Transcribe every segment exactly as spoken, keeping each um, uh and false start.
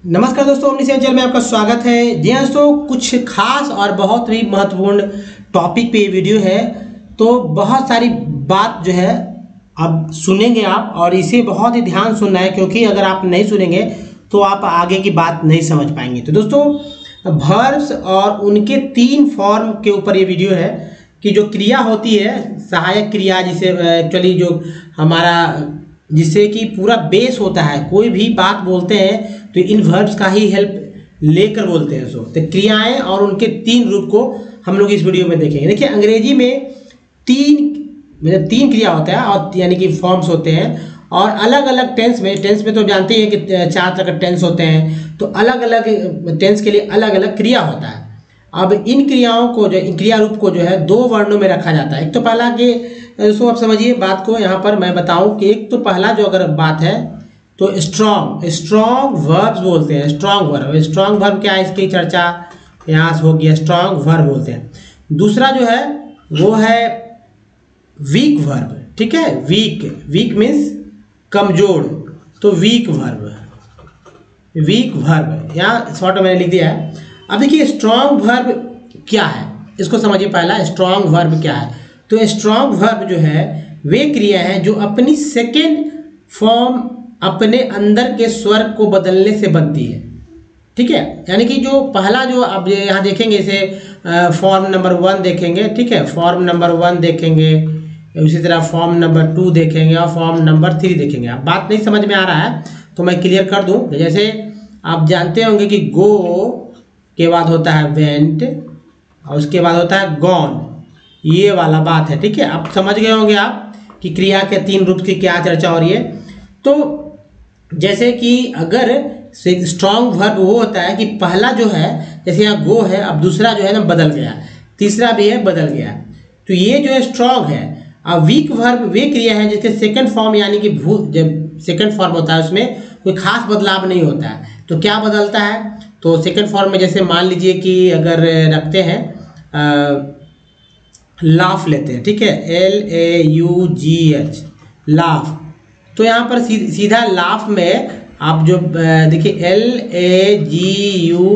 नमस्कार दोस्तों, अपनी चैनल में आपका स्वागत है। जी हाँ दोस्तों, कुछ खास और बहुत ही महत्वपूर्ण टॉपिक पे ये वीडियो है। तो बहुत सारी बात जो है अब सुनेंगे आप, और इसे बहुत ही ध्यान सुनना है, क्योंकि अगर आप नहीं सुनेंगे तो आप आगे की बात नहीं समझ पाएंगे। तो दोस्तों, वर्ब्स और उनके तीन फॉर्म के ऊपर ये वीडियो है कि जो क्रिया होती है, सहायक क्रिया, जिसे एक्चुअली जो हमारा जिससे कि पूरा बेस होता है, कोई भी बात बोलते हैं तो इन वर्ब्स का ही हेल्प लेकर बोलते हैं। सो तो क्रियाएं और उनके तीन रूप को हम लोग इस वीडियो में देखेंगे। देखिए, अंग्रेजी में तीन मतलब तीन क्रिया होता है, और यानी कि फॉर्म्स होते हैं, और अलग अलग टेंस में टेंस में तो जानते हैं कि चार तरह के टेंस होते हैं। तो अलग अलग टेंस के लिए अलग अलग क्रिया होता है। अब इन क्रियाओं को जो इन क्रिया रूप को जो है दो वर्णों में रखा जाता है। एक तो पहला कि दोस्तों आप समझिए बात को, यहाँ पर मैं बताऊं कि एक तो पहला जो अगर बात है तो स्ट्रॉन्ग स्ट्रॉन्ग वर्ब्स बोलते हैं। स्ट्रॉन्ग वर्ब स्ट्रॉन्ग वर्ब क्या है, इसकी चर्चा यहाँ से हो गया। स्ट्रॉन्ग वर्ब बोलते हैं। दूसरा जो है वो है वीक वर्ब। ठीक है, वीक वीक मीन्स कमजोर। तो वीक वर्ब वीक वर्ब यहाँ शॉर्ट में मैंने लिख दिया है। अब देखिए, स्ट्रॉन्ग वर्ब क्या है, इसको समझिए। पहला स्ट्रॉन्ग वर्ब क्या है, तो स्ट्रॉन्ग वर्ब जो है वे क्रिया है जो अपनी सेकेंड फॉर्म अपने अंदर के स्वर को बदलने से बनती है। ठीक है, यानी कि जो पहला जो अब यहाँ देखेंगे, इसे फॉर्म नंबर वन देखेंगे। ठीक है, फॉर्म नंबर वन देखेंगे, उसी तरह फॉर्म नंबर टू देखेंगे, और फॉर्म नंबर थ्री देखेंगे। अब बात नहीं समझ में आ रहा है तो मैं क्लियर कर दूं। जैसे आप जानते होंगे कि गो के बाद होता है वेंट, और उसके बाद होता है गॉन, ये वाला बात है। ठीक है, अब समझ गए होंगे आप कि क्रिया के तीन रूप की क्या चर्चा हो रही है। तो जैसे कि अगर स्ट्रॉन्ग वर्ब वो होता है कि पहला जो है, जैसे यहाँ गो है, अब दूसरा जो है ना बदल गया, तीसरा भी है बदल गया, तो ये जो है स्ट्रॉन्ग है। अब वीक वर्ब वे क्रिया है जिसके सेकंड फॉर्म यानी कि भू जब सेकंड फॉर्म होता है उसमें कोई खास बदलाव नहीं होता है। तो क्या बदलता है, तो सेकंड फॉर्म में जैसे मान लीजिए कि अगर रखते हैं लाफ लेते हैं। ठीक है, L A U G H laugh, तो यहाँ पर सी, सीधा लाफ में आप जो देखिए L A G U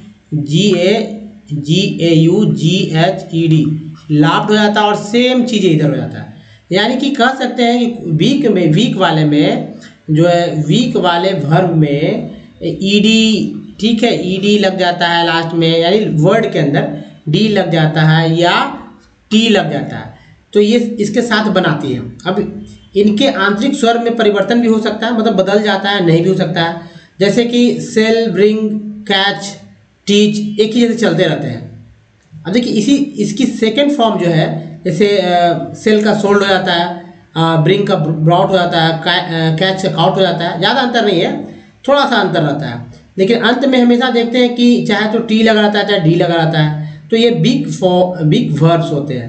G A G A U G H E D laughed हो जाता है, और सेम चीज़ें इधर हो जाता है। यानी कि कह सकते हैं कि वीक में वीक वाले में जो है वीक वाले वर्ब में ई डी, ठीक है, ई डी लग जाता है लास्ट में, यानी वर्ड के अंदर डी लग जाता है या टी लग जाता है, तो ये इसके साथ बनाती है। अब इनके आंतरिक स्वर में परिवर्तन भी हो सकता है, मतलब बदल जाता है, नहीं भी हो सकता है। जैसे कि सेल, ब्रिंग, कैच, टीच एक ही जैसे चलते रहते हैं। अब देखिए, इसी इसकी सेकंड फॉर्म जो है, जैसे सेल का सोल्ड हो जाता है, ब्रिंग का ब्रॉट हो जाता है, कैच का काउट हो जाता है। ज़्यादा अंतर नहीं है, थोड़ा सा अंतर रहता है, लेकिन अंत में हमेशा देखते हैं कि चाहे तो टी लगा रहता है चाहे डी लगा रहता है। तो ये बिग फॉ बिग वर्ब्स होते हैं।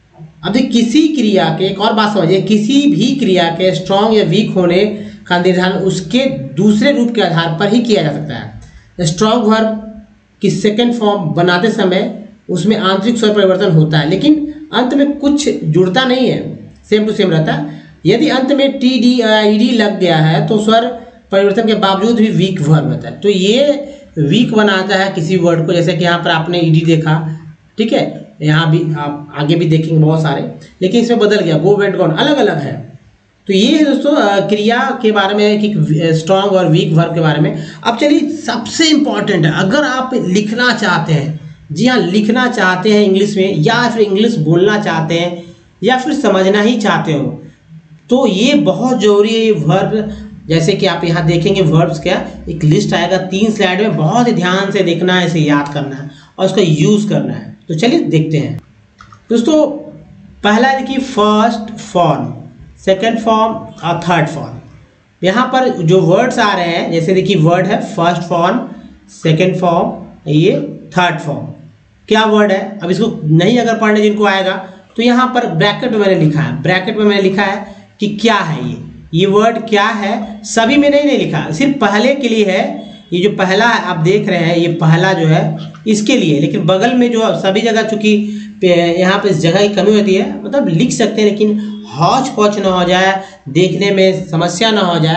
अब देखिए, किसी क्रिया के एक और बात समझिए, किसी भी क्रिया के स्ट्रॉन्ग या वीक होने का निर्धारण उसके दूसरे रूप के आधार पर ही किया जा सकता है। स्ट्रॉन्ग वर्ब की सेकेंड फॉर्म बनाते समय उसमें आंतरिक स्वर परिवर्तन होता है, लेकिन अंत में कुछ जुड़ता नहीं है, सेम टू सेम रहता है। यदि अंत में टी डी ई डी लग गया है तो स्वर परिवर्तन के बावजूद भी वीक वर्ब होता है। तो ये वीक बनाता है किसी वर्ड को। जैसे कि यहाँ पर आपने ई डी देखा, ठीक है, यहाँ भी आप आगे भी देखेंगे बहुत सारे, लेकिन इसमें बदल गया, गो वेंट गॉन अलग अलग है। तो ये है दोस्तों क्रिया के बारे में कि स्ट्रॉन्ग और वीक वर्ब के बारे में। अब चलिए, सबसे इम्पॉर्टेंट है, अगर आप लिखना चाहते हैं, जी हाँ, लिखना चाहते हैं इंग्लिश में, या फिर इंग्लिश बोलना चाहते हैं, या फिर समझना ही चाहते हो, तो ये बहुत जरूरी है। वर्ब जैसे कि आप यहाँ देखेंगे, वर्ब्स क्या एक लिस्ट आएगा तीन स्लाइड में, बहुत ही ध्यान से देखना है, इसे याद करना है और उसका यूज करना है। तो चलिए देखते हैं दोस्तों। पहला है कि फर्स्ट फॉर्म, सेकंड फॉर्म और थर्ड फॉर्म। यहाँ पर जो वर्ड्स आ रहे हैं, जैसे देखिए वर्ड है फर्स्ट फॉर्म, सेकंड फॉर्म, ये थर्ड फॉर्म। क्या वर्ड है, अब इसको नहीं अगर पढ़ने जिनको आएगा तो यहाँ पर ब्रैकेट में मैंने लिखा है, ब्रैकेट में मैंने लिखा है कि क्या है ये ये वर्ड क्या है। सभी में नहीं नहीं लिखा, सिर्फ पहले के लिए है। ये जो पहला आप देख रहे हैं, ये पहला जो है इसके लिए, लेकिन बगल में जो सभी जगह चूंकि यहाँ पे इस जगह की कमी होती है, मतलब लिख सकते हैं, लेकिन हौच पौच ना हो जाए, देखने में समस्या ना हो जाए,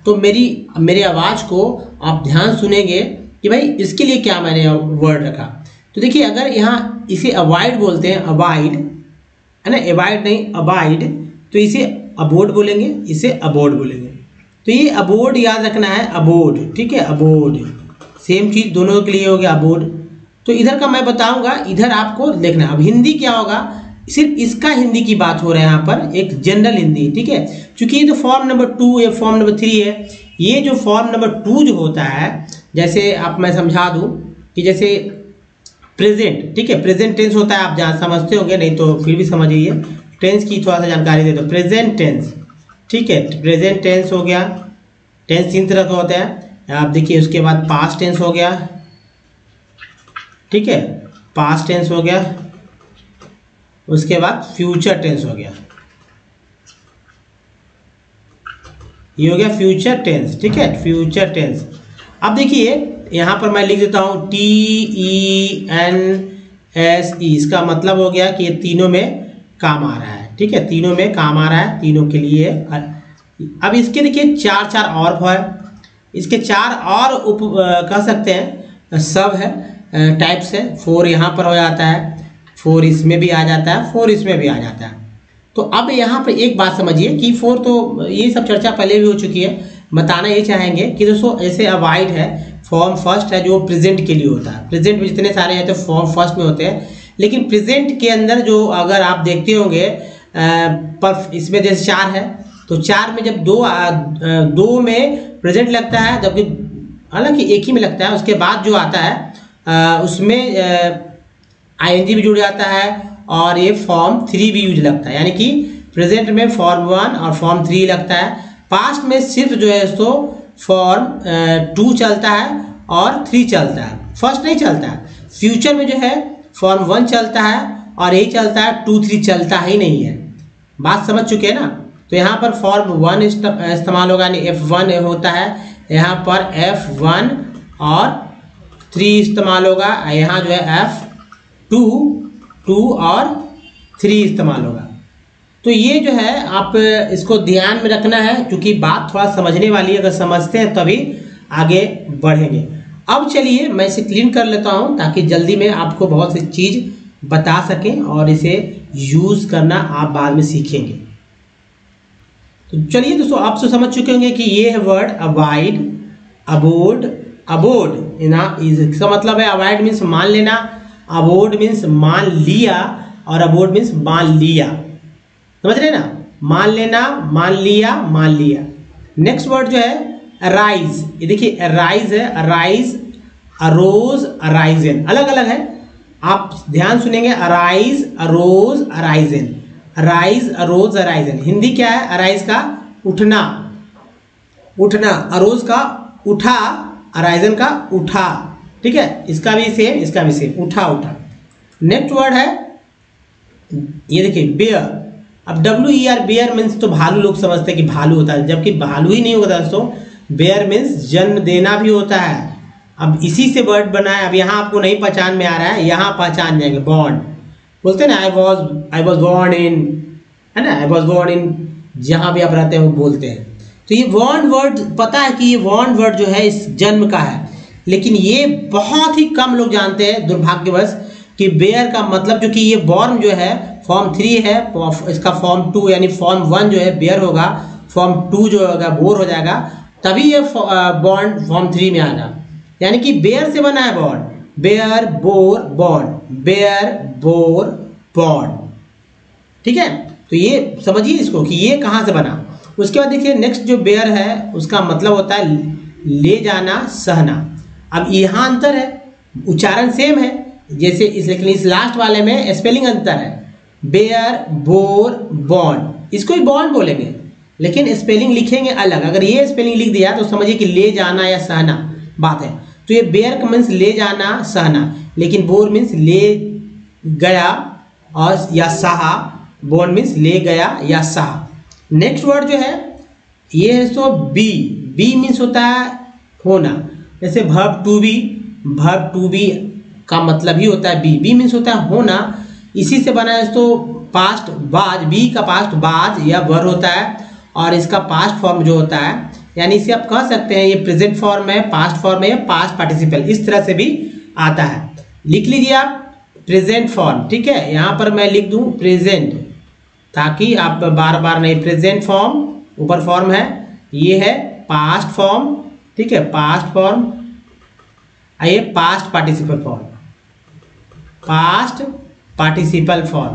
तो मेरी मेरी आवाज़ को आप ध्यान सुनेंगे कि भाई इसके लिए क्या मैंने वर्ड रखा। तो देखिए अगर यहाँ इसे अवॉइड बोलते हैं, अवॉइड है ना, अवॉइड नहीं अवॉइड, तो इसे अबोर्ड बोलेंगे, इसे अबोर्ड बोलेंगे। तो ये अबोर्ड याद रखना है, अबोर्ड, ठीक है, अबोर्ड सेम चीज़ दोनों के लिए हो गया अबोर्ड। तो इधर का मैं बताऊंगा, इधर आपको देखना है। अब हिंदी क्या होगा, सिर्फ इसका हिंदी की बात हो रहा है यहाँ पर, एक जनरल हिंदी, ठीक है। क्योंकि ये तो फॉर्म नंबर टू या फॉर्म नंबर थ्री है, ये जो फॉर्म नंबर टू जो होता है, जैसे आप मैं समझा दूं कि जैसे प्रेजेंट, ठीक है, प्रेजेंट टेंस होता है, आप जहाँ समझते होंगे, नहीं तो फिर भी समझिए, टेंस की थोड़ा सा जानकारी दे दो। प्रेजेंट टेंस, ठीक है, प्रेजेंट टेंस हो गया, टेंस तीन तरह का होता है, आप देखिए। उसके बाद पास्ट टेंस हो गया, ठीक है, पास्ट टेंस हो गया। उसके बाद फ्यूचर टेंस हो गया, ये हो गया फ्यूचर टेंस, ठीक है, फ्यूचर टेंस। अब देखिए यहाँ पर मैं लिख देता हूँ T E N S E, इसका मतलब हो गया कि ये तीनों में काम आ रहा है, ठीक है, तीनों में काम आ रहा है, तीनों के लिए। अब इसके देखिए चार चार और है, इसके चार और उप कह सकते हैं सब है, टाइप्स है। फोर यहाँ पर हो जाता है, फोर इसमें भी आ जाता है, फोर इसमें भी आ जाता है। तो अब यहाँ पर एक बात समझिए कि फोर तो ये सब चर्चा पहले भी हो चुकी है। बताना ये चाहेंगे कि दोस्तों ऐसे अवॉइड है, फॉर्म फर्स्ट है जो प्रेजेंट के लिए होता है। प्रेजेंट में जितने सारे हैं तो फॉर्म फर्स्ट में होते हैं, लेकिन प्रेजेंट के अंदर जो अगर आप देखते होंगे पर इसमें जैसे चार है, तो चार में जब दो आ, दो में प्रेजेंट लगता है, जबकि हालांकि एक ही में लगता है, उसके बाद जो आता है आ, उसमें आईएनजी भी जुड़ जाता है और ये फॉर्म थ्री भी यूज लगता है, यानी कि प्रेजेंट में फॉर्म वन और फॉर्म थ्री लगता है। पास्ट में सिर्फ जो है तो फॉर्म टू चलता है और थ्री चलता है, फर्स्ट नहीं चलता है। फ्यूचर में जो है फॉर्म वन चलता है और यही चलता है, टू थ्री चलता ही नहीं है। बात समझ चुके हैं ना। तो यहाँ पर फॉर्म वन इस्तेमाल होगा, यानी एफ वन होता है, यहाँ पर एफ वन और थ्री इस्तेमाल होगा, यहाँ जो है एफ टू टू और थ्री इस्तेमाल होगा। तो ये जो है आप इसको ध्यान में रखना है, क्योंकि बात थोड़ा समझने वाली है, अगर समझते हैं तभी आगे बढ़ेंगे। अब चलिए मैं इसे क्लीन कर लेता हूँ ताकि जल्दी में आपको बहुत सी चीज़ बता सकें और इसे यूज़ करना आप बाद में सीखेंगे। तो चलिए दोस्तों, आप तो समझ चुके होंगे कि ये है वर्ड अवॉइड, अबोर्ड, अबोर्ड ना, इसका मतलब है अवॉइड मीन्स मान लेना, अबोर्ड मीन्स मान लिया और अबोर्ड मीन्स मान लिया, समझ रहे ना, मान लेना, मान लिया, मान लिया। नेक्स्ट वर्ड जो है अराइज, ये देखिए अराइज है, अराइज, अरोज, अराइजन, अलग अलग है, आप ध्यान सुनेंगे। Arise, arose, arisen, arise, arose, arisen. Hindi क्या है, अराइज का उठना, उठना, अरोज का उठा, अराइजन का उठा, ठीक है, इसका भी सेम, इसका भी सेम, उठा उठा। नेक्स्ट वर्ड है ये देखिए बेयर। अब W E R, bear means तो भालू, लोग समझते हैं कि भालू होता है, जबकि भालू ही नहीं होता दोस्तों, बेयर मीन्स जन्म देना भी होता है। अब इसी से वर्ड बना है। अब यहाँ आपको नहीं पहचान में आ रहा है, यहाँ पहचान जाएंगे। बॉर्न बोलते हैं ना, I was I was born in, है ना, आई वॉज बॉर्न इन, जहाँ भी आप रहते हैं वो बोलते हैं। तो ये बॉर्न वर्ड, पता है कि ये बॉर्न वर्ड जो है इस जन्म का है, लेकिन ये बहुत ही कम लोग जानते हैं दुर्भाग्यवश कि बेयर का मतलब, जो कि ये बॉर्न जो है फॉर्म थ्री है, इसका फॉर्म टू यानी फॉर्म वन जो है बेयर होगा, फॉर्म टू जो होगा बोर हो जाएगा, तभी ये बॉन्ड फॉर्म थ्री में आना, यानी कि बेयर से बना है bond, bear bore bond, bear bore bond, ठीक है। तो ये समझिए इसको कि ये कहाँ से बना। उसके बाद देखिए नेक्स्ट जो बेयर है उसका मतलब होता है ले जाना, सहना। अब यहाँ अंतर है, उच्चारण सेम है जैसे इस, लेकिन इस लास्ट वाले में स्पेलिंग अंतर है। बेयर बोर बॉन्ड, इसको ही बॉन्ड बोलेंगे, लेकिन स्पेलिंग लिखेंगे अलग। अगर ये स्पेलिंग लिख दिया तो समझिए कि ले जाना या सहना बात है। तो ये बेयर का मीन्स ले जाना, सहना, लेकिन बोर मीन्स ले गया और या सहा, बॉन्ड मीन्स ले गया या सहा। नेक्स्ट वर्ड जो है ये है सो बी। बी मीन्स होता है होना, जैसे verb to be, verb to be का मतलब ही होता है बी। बी मीन्स होता है होना, इसी से बना है तो पास्ट बाज, बी का पास्ट बाज या वर होता है, और इसका पास्ट फॉर्म जो होता है यानी इसे आप कह सकते हैं ये प्रेजेंट फॉर्म है, पास्ट फॉर्म है या पास्ट पार्टिसिपल, इस तरह से भी आता है। लिख लीजिए आप प्रेजेंट फॉर्म, ठीक है। यहाँ पर मैं लिख दूँ प्रेजेंट, ताकि आप बार बार नहीं, प्रेजेंट फॉर्म ऊपर फॉर्म है, ये है पास्ट फॉर्म, ठीक है, पास्ट फॉर्म, आइए past participle form, past participle form,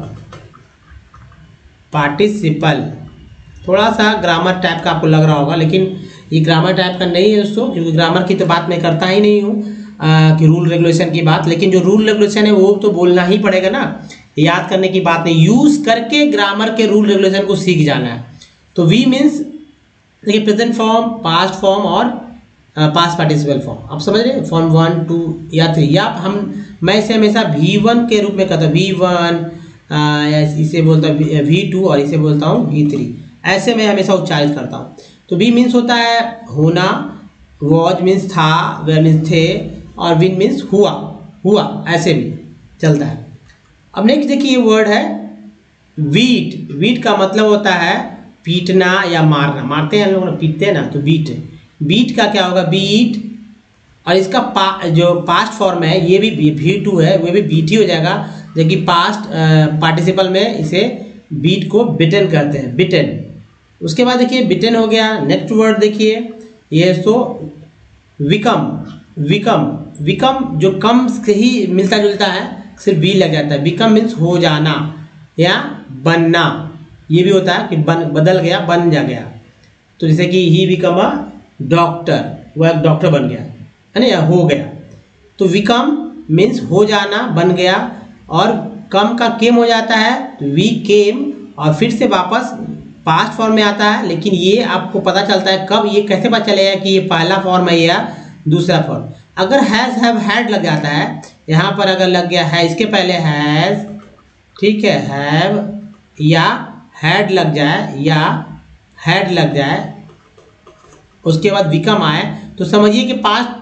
participle. थोड़ा सा ग्रामर टाइप का आपको लग रहा होगा, लेकिन ये ग्रामर टाइप का नहीं है दोस्तों, क्योंकि ग्रामर की तो बात मैं करता ही नहीं हूँ कि रूल रेगुलेशन की बात, लेकिन जो रूल रेगुलेशन है वो तो बोलना ही पड़ेगा ना, याद करने की बात नहीं, यूज करके ग्रामर के रूल रेगुलेशन को सीख जाना है। तो वी मीन्स देखिए प्रेजेंट फॉर्म, पास्ट फॉर्म और पास्ट पार्टिसिपल फॉर्म, आप समझ रहे हैं, फॉर्म वन टू या थ्री, या हम मैं इसे हमेशा वी वन के रूप में कहता हूँ, वी वन, इसे बोलता हूँ वी टू और इसे बोलता हूँ वी थ्री, ऐसे मैं हमेशा उच्चारित करता हूँ। तो वी मीन्स होता है होना, वॉज मीन्स था, वेयर मीन्स थे, और विन मीन्स हुआ, हुआ ऐसे भी चलता है। अब नेक्स्ट देखिए वर्ड है वीट। वीट का मतलब होता है पीटना या मारना, मारते हैं हम लोग, पीटते हैं ना, तो बीट। बीट का क्या होगा, बीट, और इसका पा, जो पास्ट फॉर्म है ये भी वी टू है, वो भी बीट ही हो जाएगा, जबकि पास्ट पार्टिसिपल में इसे बीट को बिटन कहते हैं, बिटन। उसके बाद देखिए बिटन हो गया। नेक्स्ट वर्ड देखिए ये सो विकम, विकम, विकम जो कम से ही मिलता जुलता है, सिर्फ बी लग जाता है। विकम मीन्स हो जाना या बनना, ये भी होता है कि बन बदल गया, बन जा गया। तो जैसे कि ही बिकम अ डॉक्टर, वह एक डॉक्टर बन गया है ना, या हो गया। तो विकम मीन्स हो जाना, बन गया, और कम का केम हो जाता है, तो वी केम, और फिर से वापस पास्ट फॉर्म में आता है। लेकिन ये आपको पता चलता है कब, ये कैसे पता चलेगा कि ये पहला फॉर्म है या दूसरा फॉर्म। अगर हैज़ हैव हैड लग जाता है, यहाँ पर अगर लग गया है इसके पहले हैज़, ठीक है, हैव या हैड लग जाए या हैड लग जाए, उसके बाद विकम आए, तो समझिए कि पास्ट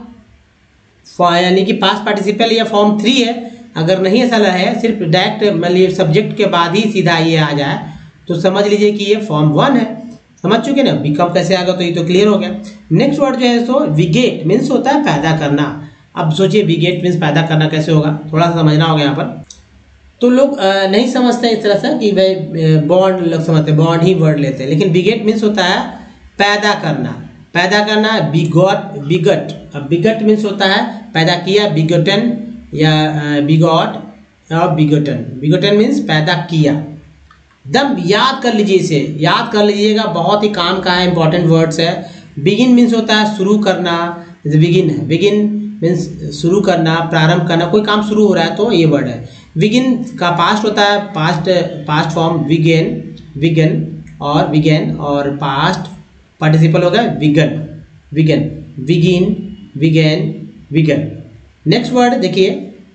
यानी कि पास्ट पार्टिसिपल या फॉर्म थ्री है। अगर नहीं ऐसा है, सिर्फ डायरेक्ट मतलब सब्जेक्ट के बाद ही सीधा ये आ जाए, तो समझ लीजिए कि ये फॉर्म वन है। समझ चुके ना, बिकम कैसे आएगा, तो ये तो क्लियर हो गया। नेक्स्ट वर्ड जो है सो विगेट मीन्स होता है पैदा करना। अब सोचिए विगेट मीन्स पैदा करना कैसे होगा, थोड़ा सा समझना होगा यहाँ पर। तो लोग नहीं समझते इस तरह से कि भाई बॉन्ड, लोग समझते बॉन्ड ही वर्ड लेते हैं, लेकिन विगेट मीन्स होता है पैदा करना, पैदा करना, बिगॉट, बिगट। अब बिगट मीन्स होता है पैदा किया, बिगटन या बिगॉट और बिगटन, बिगटन मीन्स पैदा किया। दम याद कर लीजिए, इसे याद कर लीजिएगा, बहुत ही काम का है, इंपॉर्टेंट वर्ड्स है। बिगिन मीन्स होता है शुरू करना, जैसे बिगिन है, बिगिन मीन्स शुरू करना, प्रारंभ करना, कोई काम शुरू हो रहा है तो ये वर्ड है। बिगिन का पास्ट होता है, past past form began, begun और विगेन, और पास्ट पार्टिसिपल हो गया विगन, विगन, विगिन, विगेन, विगन। नेक्स्ट वर्ड देखिए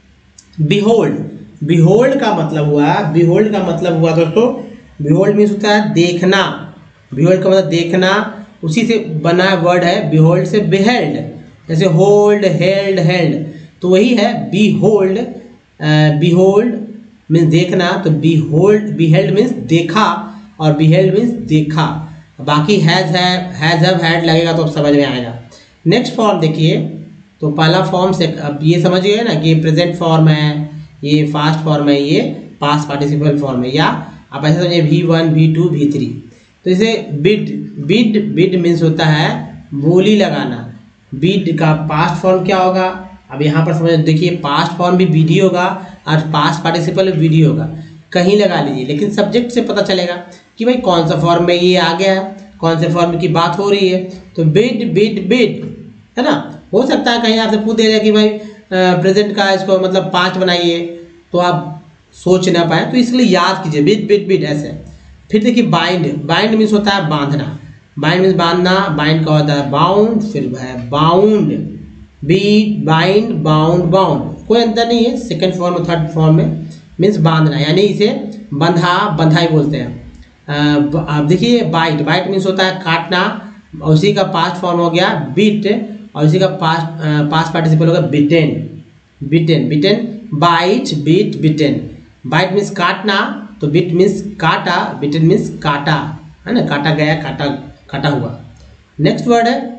बिहोल्ड। बिहोल्ड का मतलब हुआ, बिहोल्ड का मतलब हुआ दोस्तों, बिहोल्ड मीन्स होता है देखना, बिहोल्ड का मतलब देखना, उसी से बना वर्ड है बिहोल्ड से बिहेल्ड, जैसे होल्ड, हेल्ड, हेल्ड, तो वही है बिहोल्ड। बिहोल्ड मीन्स देखना, तो बिहोल्ड, बिहेल्ड मीन्स देखा, और बिहेल्ड मीन्स देखा। बाकी हैज है, हैज हैव हैड लगेगा तो अब समझ में आएगा। नेक्स्ट फॉर्म देखिए, तो पहला फॉर्म से अब ये समझ गए ना कि प्रेजेंट फॉर्म है, ये फास्ट फॉर्म है, ये पास्ट पार्टिसिपल फॉर्म है, या आप ऐसे समझिए V one, V two, V three. तो इसे बिड, बिड, बिड मीन्स होता है बोली लगाना। बिड का पास्ट फॉर्म क्या होगा, अब यहाँ पर समझ देखिए, पास्ट फॉर्म भी विधि होगा और पास्ट पार्टिसिपल विधि होगा, कहीं लगा लीजिए, लेकिन सब्जेक्ट से पता चलेगा कि भाई कौन सा फॉर्म में ये आ गया है, कौन से फॉर्म की बात हो रही है। तो बिड, बिड, बिड है ना। हो सकता है कहीं आपसे पूछ दिया कि भाई प्रेजेंट का इसको मतलब पास्ट बनाइए, तो आप सोच ना पाए, तो इसलिए याद कीजिए बिड, बिड, बिड ऐसे। फिर देखिए बाइंड, बाइंड मीन्स होता है बांधना, बाइंड मीन्स बांधना, बाइंड का होता है बाउंड, फिर है bound, beat, bind, bound, bound, कोई अंतर नहीं है सेकंड फॉर्म और थर्ड फॉर्म में, मीन्स बांधना, यानी इसे बंधा, बंधाई बोलते हैं। अब देखिए बाइट, बाइट मीन्स होता है काटना, और उसी का पास्ट फॉर्म हो गया बीट, और उसी का पास्ट पास्ट पार्टिसिपल होगा bitten, bitten, bitten, bite, bit, bitten. Bite means काटना, तो बिट मीन्स काटा, बिटेन मीन्स काटा, है ना, काटा गया, काटा, काटा हुआ। नेक्स्ट वर्ड है,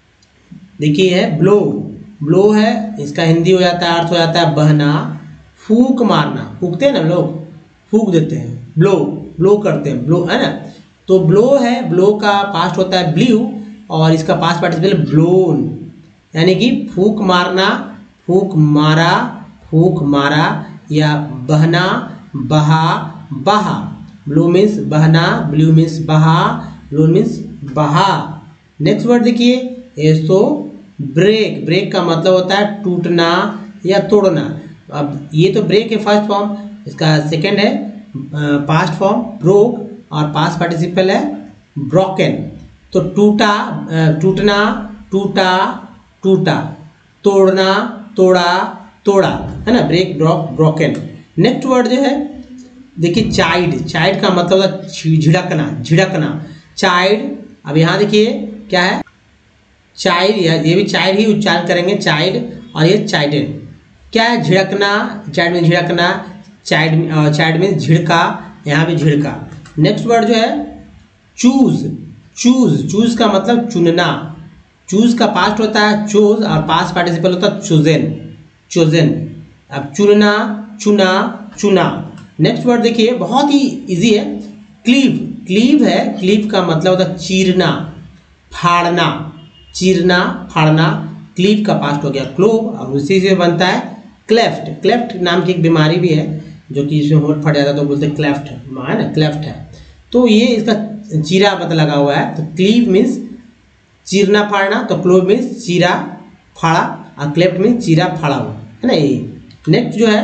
देखिए है ब्लो। ब्लो है, इसका हिंदी हो जाता है, अर्थ हो जाता है बहना, फूंक मारना। फूंकते हैं ना लोग, फूंक देते हैं, ब्लो ब्लो करते हैं, ब्लो है ना। तो ब्लो है, ब्लो का पास्ट होता है ब्ल्यू और इसका पास्ट पार्टिसिपल ब्लोन, यानी कि फूंक मारना, फूंक मारा, फूंक मारा, या बहना, बहा, बहा। ब्लो मीन्स बहना, ब्लू मीन्स बहा, ब्लोन मीन्स बहा। नेक्स्ट वर्ड देखिए एसो ब्रेक। ब्रेक का मतलब होता है टूटना या तोड़ना। अब ये तो ब्रेक है फर्स्ट फॉर्म, इसका सेकंड है पास्ट फॉर्म ब्रोक और पास्ट पार्टिसिपल है ब्रोकन। तो टूटा, टूटना, टूटा, टूटा, तोड़ना, तोड़ा, तोड़ा, है ना, break, broke, broken. Next word जो है देखिए चाइल्ड। चाइल्ड का मतलब होता है झिड़कना, झिड़कना, चाइल्ड। अब यहाँ देखिए क्या है, चाइल्ड, ये भी चाइल्ड ही उच्चारण करेंगे, चाइल्ड, और ये चाइल्ड क्या है, झिड़कना। चाइल्ड में झिड़कना, चाइल्ड चाइल्ड में झिड़का, यहाँ भी झिड़का। नेक्स्ट वर्ड जो है चूज। चूज, चूज का मतलब चुनना। चूज का पास्ट होता है चूज और पास्ट पार्टिसिपल होता है चूजन, चूजन। अब चुनना, चुना, चुना। नेक्स्ट वर्ड देखिए बहुत ही इजी है, क्लीव। क्लीव है, क्लीव का मतलब होता है चीरना, फाड़ना, चीरना, फाड़ना। क्लीव का पास्ट हो गया क्लोव और उसी से बनता है क्लेफ्ट। क्लेफ्ट नाम की एक बीमारी भी है जो कि इसमें होठ फट जाता है तो बोलते हैं क्लेफ्ट, है ना, क्लेफ्ट है। तो ये इसका चीरा मतलब लगा हुआ है, तो क्लीव मीन्स चीरना फाड़ना, तो क्लोव मीन्स चीरा फाड़ा और क्लेफ्ट मीन्स चीरा फाड़ा हुआ, है ना। ये नेक्स्ट जो है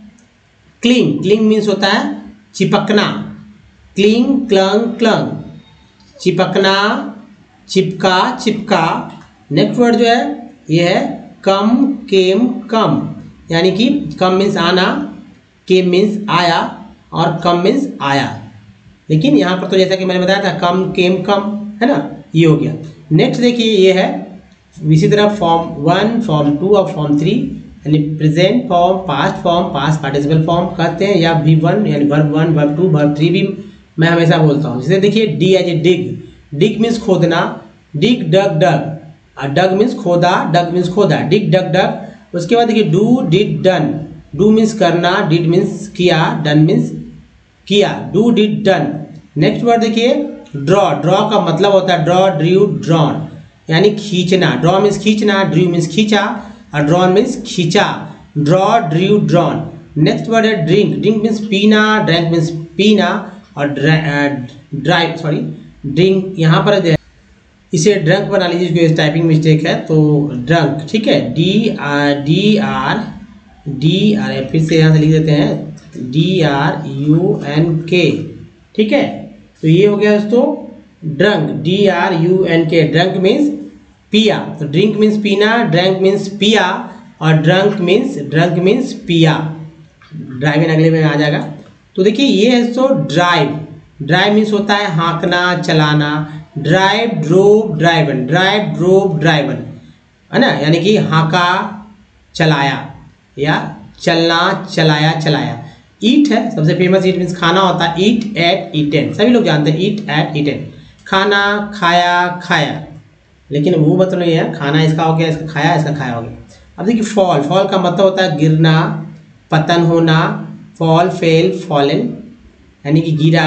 क्लिंग। क्लिंग मीन्स होता है चिपकना, क्लिंग, क्लंग, क्लंग, चिपकना, चिपका, चिपका। नेक्स्ट वर्ड जो है ये है कम, केम, कम, यानी कि कम मीन्स आना, केम मीन्स आया और कम मीन्स आया। लेकिन यहाँ पर तो जैसा कि मैंने बताया था कम, केम, कम, है ना, ये हो गया। नेक्स्ट देखिए ये है इसी तरह फॉर्म वन, फॉर्म टू और फॉर्म थ्री, यानी present form, past form, past participle form कहते हैं, या वी वन यानी verb one, verb two, verb three भी मैं हमेशा बोलता हूँ। जैसे देखिए D as a dig. Dig means खोदना, डिग, डग, डग, और डग मीन्स खोदा, डग मीन्स खोदा, डिग, डग, डग। उसके बाद देखिए do, did, done. Do means करना, डिड मीन्स किया, डन मीन्स किया, do, did, done. Next word देखिए ड्रॉ। ड्रॉ का मतलब होता है ड्रॉ, ड्रू, ड्रॉन, यानी खींचना। ड्रॉ मीन्स खींचना, ड्रू मीन्स खींचा और ड्रॉन मीन्स खींचा। Draw, drew, drawn. Next word है ड्रिंक। ड्रिंक मीन्स पीना, ड्रैंक मीन्स पीना और ड्राइव, सॉरी ड्रिंक यहाँ पर इसे ड्रंक बना लीजिए क्योंकि टाइपिंग मिस्टेक है, तो ड्रंक, ठीक है, D R D R D R फिर से यहाँ से लिख देते हैं डी आर यू एन के, ठीक है। तो ये हो गया दोस्तों drunk, D R U N K, drunk means पिया। तो ड्रिंक मीन्स पीना, ड्रंक मीन्स पिया और ड्रंक मीन्स ड्रंक मीन्स पिया। ड्राइव इन अगले में आ जाएगा। तो देखिए ये है सो ड्राइव। ड्राइव मीन्स होता है हाँकना, चलाना। Drive, drove, driven, drive, drove, driven, है ना, यानी कि हाँका, चलाया या चलना, चलाया, चलाया। ईट है सबसे फेमस, ईट मीन्स खाना होता है, ईट, एट, ईटेन, सभी लोग जानते हैं ईट, एट, ईटेन, खाना, खाया, खाया। लेकिन वो मतलब नहीं है, खाना इसका हो गया, इसका खाया, इसका खाया हो गया। अब देखिए फॉल। फॉल का मतलब होता है गिरना, पतन होना, फॉल, फेल, फॉलन, यानी कि गिरा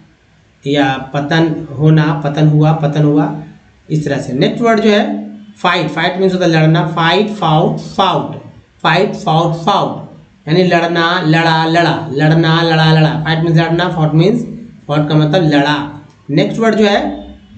या पतन होना, पतन हुआ, पतन हुआ, इस तरह से। नेक्स्ट वर्ड जो है फाइट। फाइट मीन्स होता है लड़ना, fight, fought, fought, fight, fought, fought, यानी लड़ना, लड़ा, लड़ा, लड़ना, लड़ा, लड़ा। फाइट मीन्स लड़ना, फाउट मीन्स फाउट का मतलब लड़ा। नेक्स्ट वर्ड जो है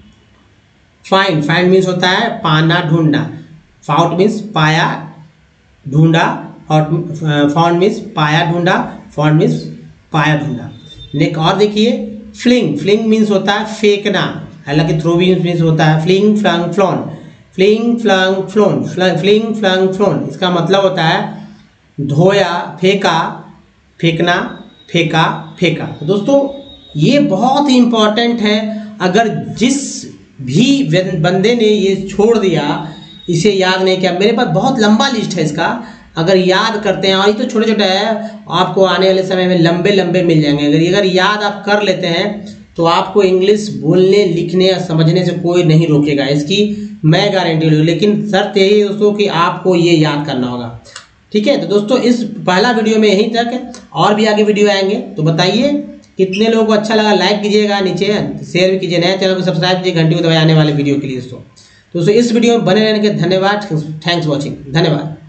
फाइंड। फाइंड मीन्स होता है पाना, ढूंढना। फाउट मीन्स पाया, ढूंढा। फाउंड मीन्स पाया, ढूंढा। फाउंड मीन्स पाया, ढूंढा। नेक्स्ट और देखिए फ्लिंग। फ्लिंग मीन्स होता है फेंकना, हालांकि थ्रो भी मीन्स होता है fling, flung, flown, fling, flung, flown, fling, flung, flown. इसका मतलब होता है धोया, फेंका, फेंकना, फेंका, फेंका। तो दोस्तों ये बहुत ही इंपॉर्टेंट है। अगर जिस भी बंदे ने ये छोड़ दिया, इसे याद नहीं किया, मेरे पास बहुत लंबा लिस्ट है इसका, अगर याद करते हैं, और ये तो छोटे छोटे है, आपको आने वाले समय में लंबे लंबे मिल जाएंगे। अगर अगर याद आप कर लेते हैं तो आपको इंग्लिश बोलने लिखने या समझने से कोई नहीं रोकेगा, इसकी मैं गारंटी लूँ। लेकिन शर्त यही है दोस्तों कि आपको ये याद करना होगा। ठीक है, तो दोस्तों इस पहला वीडियो में यहीं तक है, और भी आगे वीडियो आएंगे। तो बताइए कितने लोगों को अच्छा लगा, लाइक कीजिएगा, नीचे शेयर भी कीजिए, नए चैनल को सब्सक्राइब कीजिए घंटी को दबाए आने वाले वीडियो के लिए दोस्तों। दोस्तों इस वीडियो में बने रहने के धन्यवाद। थैंक्स वॉचिंग, धन्यवाद।